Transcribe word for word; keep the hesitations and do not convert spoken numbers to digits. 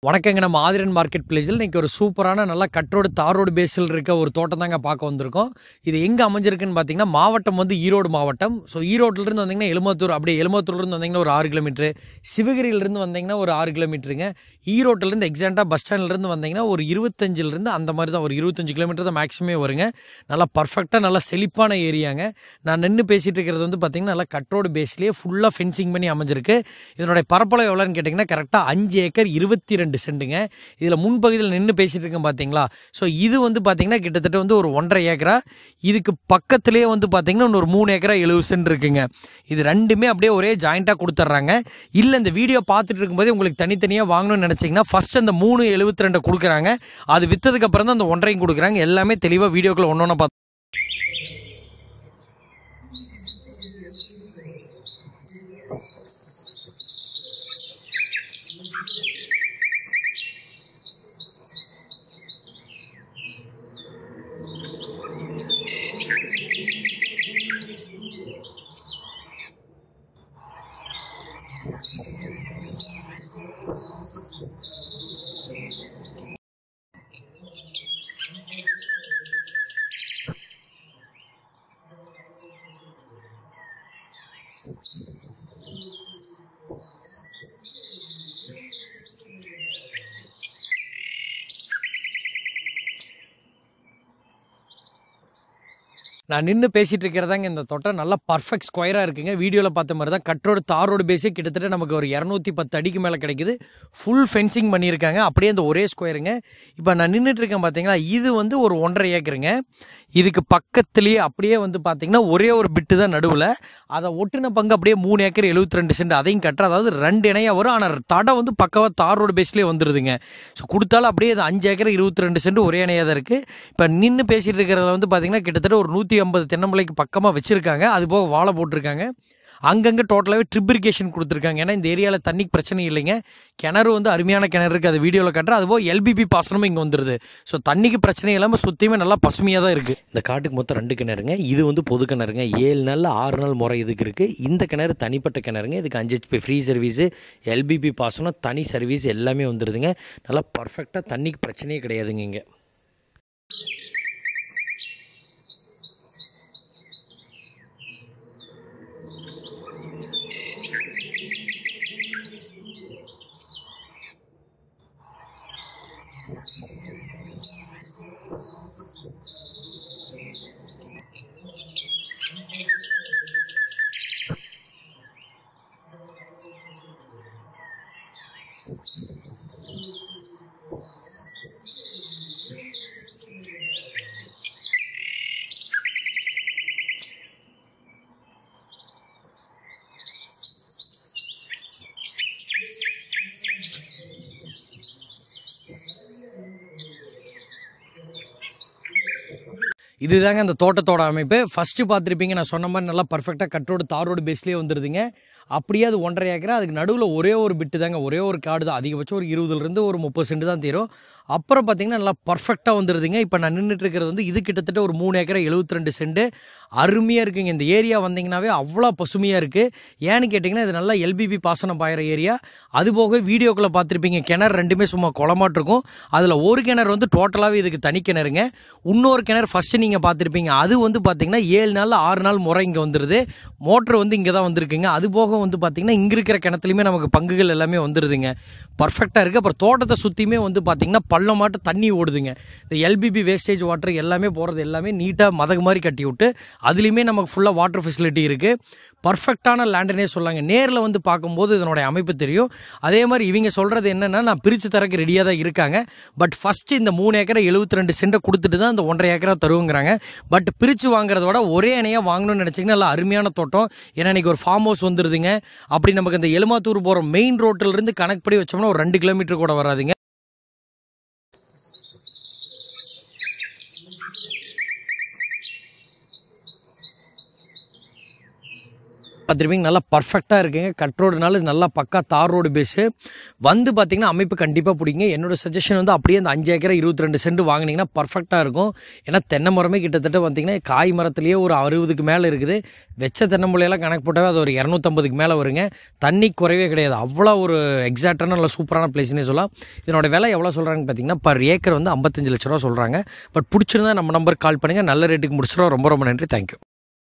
வணக்கங்க. நம்ம ஆதிரன் மார்க்கெட் பிளேஸில் இன்றைக்கி ஒரு சூப்பரான நல்லா கட்ரோடு தாரோடு பேஸில் இருக்க ஒரு தோட்டம் தாங்க பார்க்க வந்திருக்கோம். இது எங்கே அமைஞ்சிருக்குன்னு பார்த்தீங்கன்னா மாவட்டம் வந்து ஈரோடு மாவட்டம். ஸோ ஈரோட்டிலிருந்து வந்தீங்கன்னா எலுமத்தூர், அப்படியே எலுமத்தூர்லேருந்து வந்தீங்கன்னா ஒரு ஆறு கிலோமீட்ரு, சிவகிரியிலேருந்து வந்தீங்கன்னா ஒரு ஆறு கிலோமீட்டருங்க. ஈரோட்டிலேருந்து எக்ஸாக்டாக பஸ் ஸ்டாண்ட்லேருந்து வந்தீங்கன்னா ஒரு இருபத்தஞ்சிலிருந்து அந்த மாதிரி தான், ஒரு இருபத்தஞ்சி கிலோமீட்டர் தான் மேக்ஸிமே வருங்க. நல்லா பர்ஃபெக்டாக நல்லா செழிப்பான ஏரியாங்க. நான் நின்று பேசிகிட்டு இருக்கிறது வந்து பார்த்திங்கன்னா நல்லா கட்ரோடு பேஸ்லேயே ஃபுல்லாக ஃபென்சிங் பண்ணி அமைஞ்சிருக்கு. இதனுடைய பரப்பளவு எவ்வளோன்னு கேட்டிங்கன்னா கரெக்டாக அஞ்சு ஏக்கர் இருபத்தி ரெண்டு சென்ட்டுங்க. இதில் முன்பகுதியில் நின்று பேசிகிட்டு இருக்கேன் பார்த்தீங்களா. ஸோ இது வந்து பார்த்திங்கன்னா கிட்டத்தட்ட வந்து ஒரு ஒன்றரை ஏக்கரா, இதுக்கு பக்கத்துலேயே வந்து பார்த்திங்கன்னா இன்னொரு மூணு ஏக்கரா எழுபது சென்ட் இருக்குங்க. இது ரெண்டுமே அப்படியே ஒரே ஜாயிண்ட்டாக கொடுத்துட்றாங்க. இல்லை இந்த வீடியோ பார்த்துட்டு இருக்கும்போது உங்களுக்கு தனித்தனியாக வாங்கணும்னு நினச்சிங்கன்னா ஃபஸ்ட் அந்த மூணு எழுபத்தி ரெண்டு கொடுக்குறாங்க, அது விற்றதுக்கப்புறம் தான் அந்த ஒன்றையும் கொடுக்குறாங்க. எல்லாமே தெளிவாக வீடியோக்குள்ள ஒன்று ஒன்று பார்த்து நான் நின்று பேசிகிட்டு இருக்கிறதாங்க இந்த தோட்டம். நல்லா பர்ஃபெக்ட் ஸ்கொயராக இருக்குங்க. வீடியோவில் பார்த்த மாதிரி தான் கட்ரோடு தாரோடு பேஸே கிட்டத்தட்ட நமக்கு ஒரு இரநூத்தி பத்து அடிக்கு மேலே கிடைக்குது. ஃபுல் ஃபென்சிங் பண்ணியிருக்காங்க. அப்படியே அந்த ஒரே ஸ்கொயருங்க. இப்போ நான் நின்றுட்டு இருக்கேன் பார்த்தீங்களா, இது வந்து ஒரு ஒன்றரை ஏக்கருங்க. இதுக்கு பக்கத்துலேயே அப்படியே வந்து பார்த்திங்கன்னா ஒரே ஒரு பிட்டு தான் நடுவில், அதை ஒட்டின பங்கு அப்படியே மூணு ஏக்கர் எழுபத்தி ரெண்டு சென்ட் அதையும் கட்டுற, அதாவது ரெண்டு இணையாக வரும். ஆனால் தடம் வந்து பக்கவாக தாரோடு பேஸ்லேயே வந்துடுதுங்க. ஸோ கொடுத்தாலும் அப்படியே அது அஞ்சு ஏக்கர் இருபத்தி ரெண்டு சென்ட் ஒரே இணையாக தான் இருக்குது. இப்போ நின்று பேசிகிட்டு இருக்கிறதுல வந்து பார்த்திங்கன்னா கிட்டத்தட்ட ஒரு நூற்றி ஐம்பது தென்னம்பிள்ளைக்கு பக்கமாக வச்சுருக்காங்க. அது போக வாழை போட்டிருக்காங்க. அங்கங்கே டோட்டலாகவே ட்ரிப் இரிகேஷன் கொடுத்துருக்காங்க. ஏன்னா இந்த ஏரியாவில் தண்ணிக்கு பிரச்சனை இல்லைங்க. கிணறு வந்து அருமையான கிணறு இருக்குது, அது வீடியோவில் காட்டுறேன். அதுபோல் எல்பிபி பாசனமும் இங்கே வந்துடுது. ஸோ தண்ணிக்கு பிரச்சனை இல்லாமல் சுற்றியுமே நல்லா பசுமையாக தான் இருக்குது. இந்த காட்டுக்கு மொத்தம் ரெண்டு கிணறுங்க. இது வந்து பொது கிணறுங்க. ஏழு நாள் ஆறு நாள் முறை இதுக்கு இருக்குது. இந்த கிணறு தனிப்பட்ட கிணறுங்க. இதுக்கு அஞ்சு ஹெச்பி ஃப்ரீ சர்வீஸு, எல்பிபி பாசனம், தனி சர்வீஸ் எல்லாமே வந்துடுதுங்க. நல்லா பர்ஃபெக்டாக தண்ணிக்கு பிரச்சனையே கிடையாதுங்க இங்கே. இதுதாங்க அந்த தோட்டத்தோட அமைப்பு. ஃபஸ்ட்டு பார்த்துருப்பீங்க, நான் சொன்ன மாதிரி நல்லா பர்ஃபெக்டாக கட்ரோடு தாரோடு பேஸ்லேயே வந்துடுதுங்க. அப்படியே அது ஒன்றரை ஏக்கரா, அதுக்கு நடுவில் ஒரே ஒரு பிட்டு தாங்க, ஒரே ஒரு காடு தான். அதிகபட்சம் ஒரு இருபதுலேருந்து ஒரு முப்பது சென்ட் தான் தீரும். அப்புறம் பார்த்திங்கன்னா நல்லா பர்ஃபெக்டாக வந்துடுதுங்க. இப்போ நான் நின்றுட்டு இருக்கிறது வந்து இது கிட்டத்தட்ட ஒரு மூணு ஏக்கரா எழுபத்தி ரெண்டு சென்ட் அருமையாக இருக்குங்க. இந்த ஏரியா வந்தீங்கன்னாவே அவ்வளோ பசுமையாக இருக்குது. ஏன்னு கேட்டிங்கன்னா இது நல்லா எல்பிபி பாசனம் பாயிற ஏரியா. அதுபோக வீடியோக்குள்ளே பார்த்துருப்பீங்க கிணறு ரெண்டுமே சும்மா குளமாட்டிருக்கும். அதில் ஒரு கிணறு வந்து டோட்டலாகவே இதுக்கு தனி கிணறுங்க. இன்னொரு கிணறு ஃபஸ்ட்டு நீங்கள் பார்த்துருப்பீங்க, அது வந்து பார்த்திங்கன்னா ஏழு நாள் ஆறு நாள் முறை இங்கே வந்துடுது. மோட்ரு வந்து இங்கே தான் வந்திருக்குங்க. அது போக வந்து பார்த்திங்கன்னா இங்கே இருக்கிற கிணத்துலையுமே நமக்கு பங்குகள் எல்லாமே வந்துடுதுங்க. பர்ஃபெக்டாக இருக்குது. அப்புறம் தோட்டத்தை சுற்றியுமே வந்து பார்த்திங்கன்னா பள்ளமாட்டு தண்ணி ஓடுதுங்க. இந்த எல்பிபி வேஸ்டேஜ் வாட்டர் எல்லாமே போகிறது எல்லாமே நீட்டாக மதகு மாதிரி கட்டி விட்டு அதுலேயுமே நமக்கு ஃபுல்லாக வாட்டர் ஃபெசிலிட்டி இருக்குது. பர்ஃபெக்டான லேண்டுனே சொல்லாங்க. நேரில் வந்து பார்க்கும்போது இதனுடைய அமைப்பு தெரியும். அதே மாதிரி இவங்க சொல்கிறது என்னென்னா, நான் பிரித்து தரக்கு ரெடியாக தான் இருக்காங்க. பட் ஃபஸ்ட்டு இந்த மூணு ஏக்கரை எழுபத்தி ரெண்டு சென்ட்டை கொடுத்துட்டு தான் இந்த ஒன்றரை ஏக்கரா தருவோங்கிறாங்க. பட் பிரித்து வாங்குறத விட ஒரே இணையாக வாங்கணும்னு நினச்சிங்கன்னா நல்லா அருமையான தோட்டம். ஏன்னா இன்றைக்கி ஒரு ஃபார்ம் ஹவுஸ் வந்துடுதுங்க. அப்படி நமக்கு இந்த எலுமாத்தூர் போகிற மெயின் ரோட்டிலிருந்து கணக்குப்படி வச்சோம்னா ஒரு ரெண்டு கிலோமீட்டர் கூட வராதுங்க. பார்த்துருப்பீங்க நல்லா பர்ஃபெக்டாக இருக்குங்க. கட் ரோடுனால நல்லா பக்கா தார் ரோடு பேஸு வந்து பார்த்திங்கன்னா அமைப்பு கண்டிப்பாக பிடிங்க. என்னோடய சஜஷன் வந்து அப்படியே அந்த அஞ்சு ஏக்கரை இருபத்தி ரெண்டு சென்ட் வாங்கினீங்கன்னா பர்ஃபெக்டாக இருக்கும். ஏன்னா தென்னை மரமே கிட்டத்தட்ட பார்த்திங்கன்னா காய் மரத்துலேயே ஒரு அறுபதுக்கு மேலே இருக்குது. வெச்ச தென்னை முளையெல்லாம் கணக்கு போட்டாவே அது ஒரு இரநூத்தம்பதுக்கு மேலே வருங்க. தண்ணி குறைவே கிடையாது. அவ்வளோ ஒரு எக்ஸாக்டான நல்ல சூப்பரான பிளேஸ்னே சொல்லலாம். இதனோட விலை எவ்வளோ சொல்கிறாங்கன்னு பார்த்தீங்கன்னா பர் ஏக்கர் வந்து ஐம்பத்தஞ்சு லட்ச ரூபா சொல்கிறாங்க. பட் பிடிச்சிருந்தா நம்ம நம்பருக்கு கால் பண்ணுங்கள். நல்ல ரேட்டுக்கு முடிச்சிடும். ரொம்ப ரொம்ப நன்றி. தேங்க்யூ.